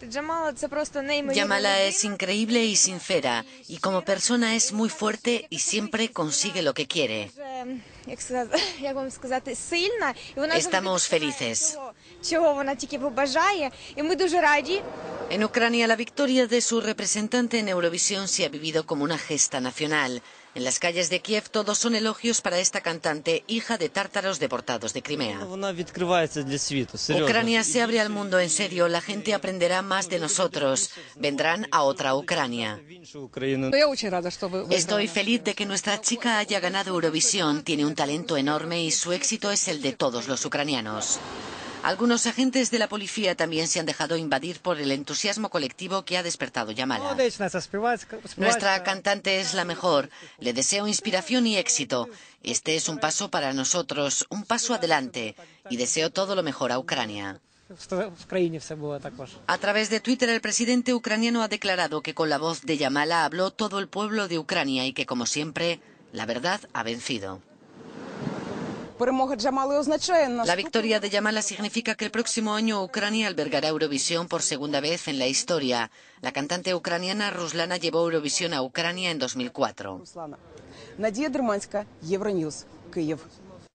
Jamala es increíble y sincera, y como persona es muy fuerte y siempre consigue lo que quiere. Estamos felices. En Ucrania, la victoria de su representante en Eurovisión se ha vivido como una gesta nacional. En las calles de Kiev todos son elogios para esta cantante, hija de tártaros deportados de Crimea. Ucrania se abre al mundo en serio, la gente aprenderá más de nosotros. Vendrán a otra Ucrania. Estoy feliz de que nuestra chica haya ganado Eurovisión, tiene un talento enorme y su éxito es el de todos los ucranianos. Algunos agentes de la policía también se han dejado invadir por el entusiasmo colectivo que ha despertado Jamala. Nuestra cantante es la mejor. Le deseo inspiración y éxito. Este es un paso para nosotros, un paso adelante. Y deseo todo lo mejor a Ucrania. A través de Twitter, el presidente ucraniano ha declarado que con la voz de Jamala habló todo el pueblo de Ucrania y que, como siempre, la verdad ha vencido. La victoria de Jamala significa que el próximo año Ucrania albergará Eurovisión por segunda vez en la historia. La cantante ucraniana Ruslana llevó Eurovisión a Ucrania en 2004.